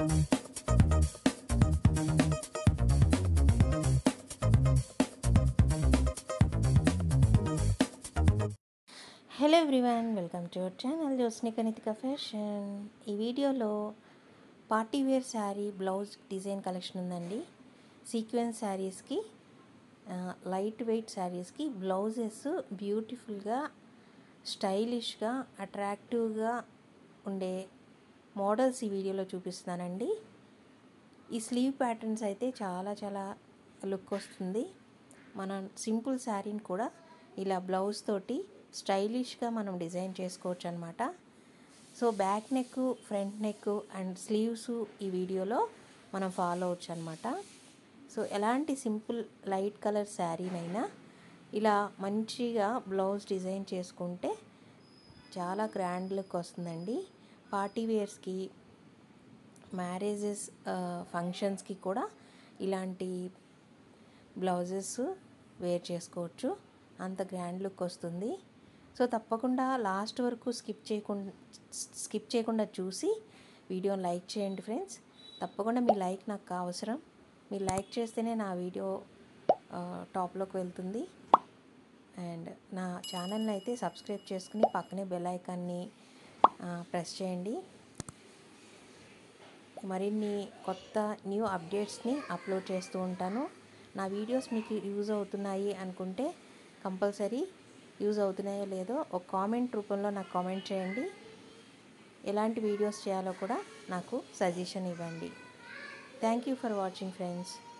Hello everyone, welcome to our channel Jyotsni Kanitika fashion. ఈ వీడియోలో party wear sari blouse design collection ఉందండి. Sequence శారీస్కి, light weight శారీస్కి బ్లౌజెస్ బ్యూటిఫుల్గా, స్టైలిష్గా, అట్రాక్టివ్గా ఉండే మోడల్స్ ఈ వీడియోలో చూపిస్తున్నానండి. ఈ స్లీవ్ ప్యాటర్న్స్ అయితే చాలా లుక్ వస్తుంది. మనం సింపుల్ శారీని కూడా ఇలా బ్లౌజ్ తోటి స్టైలిష్గా మనం డిజైన్ చేసుకోవచ్చు అనమాట. So back neck, front neck and sleeves ఈ వీడియోలో మనం ఫాలో అవచ్చు అనమాట. సో ఎలాంటి సింపుల్ లైట్ కలర్ శారీనైనా ఇలా మంచిగా బ్లౌజ్ డిజైన్ చేసుకుంటే చాలా గ్రాండ్ లుక్ వస్తుందండి. పార్టీ వేర్స్కి, మ్యారేజెస్, ఫంక్షన్స్కి కూడా ఇలాంటి బ్లౌజెస్ వేర్ చేసుకోవచ్చు. అంత గ్రాండ్ లుక్ వస్తుంది. సో తప్పకుండా లాస్ట్ వరకు స్కిప్ చేయకుండా చూసి వీడియోని లైక్ చేయండి ఫ్రెండ్స్. తప్పకుండా మీ లైక్ నాకు అవసరం. మీరు లైక్ చేస్తేనే నా వీడియో టాప్లోకి వెళ్తుంది. అండ్ నా ఛానల్ని అయితే సబ్స్క్రైబ్ చేసుకుని పక్కనే బెల్ ఐకాన్ని ప్రెస్ చేయండి. మరిన్ని కొత్త న్యూ అప్డేట్స్ని అప్లోడ్ చేస్తూ ఉంటాను. నా వీడియోస్ మీకు యూజ్ అవుతున్నాయి అనుకుంటే కంపల్సరీ యూజ్ అవుతున్నాయో లేదో ఒక కామెంట్ రూపంలో నాకు కామెంట్ చేయండి. ఎలాంటి వీడియోస్ చేయాలో కూడా నాకు సజెషన్ ఇవ్వండి. Thank you for watching friends.